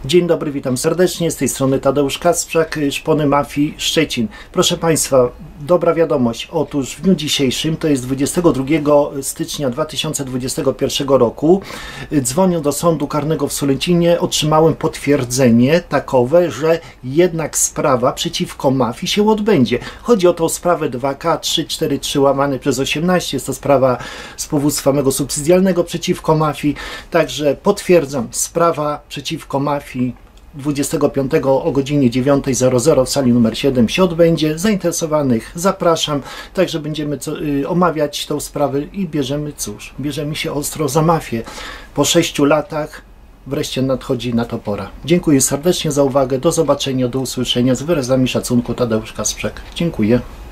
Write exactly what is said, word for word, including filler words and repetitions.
Dzień dobry, witam serdecznie, z tej strony Tadeusz Kasprzak, Szpony Mafii Szczecin. Proszę Państwa, dobra wiadomość, otóż w dniu dzisiejszym, to jest dwudziestego drugiego stycznia dwa tysiące dwudziestego pierwszego roku, dzwoniąc do Sądu Karnego w Sulęcinie, otrzymałem potwierdzenie takowe, że jednak sprawa przeciwko mafii się odbędzie. Chodzi o tą sprawę dwa K trzysta czterdzieści trzy łamane przez osiemnaście, jest to sprawa z powództwa mego subsydialnego przeciwko mafii, także potwierdzam, sprawa przeciwko mafii dwudziestego piątego o godzinie dziewiątej w sali numer siedem się odbędzie. Zainteresowanych zapraszam, także będziemy co, y, omawiać tą sprawę i bierzemy, cóż, bierzemy się ostro za mafię. Po sześciu latach wreszcie nadchodzi na to pora. Dziękuję serdecznie za uwagę, do zobaczenia, do usłyszenia, z wyrazami szacunku, Tadeusz Kasprzak. Dziękuję.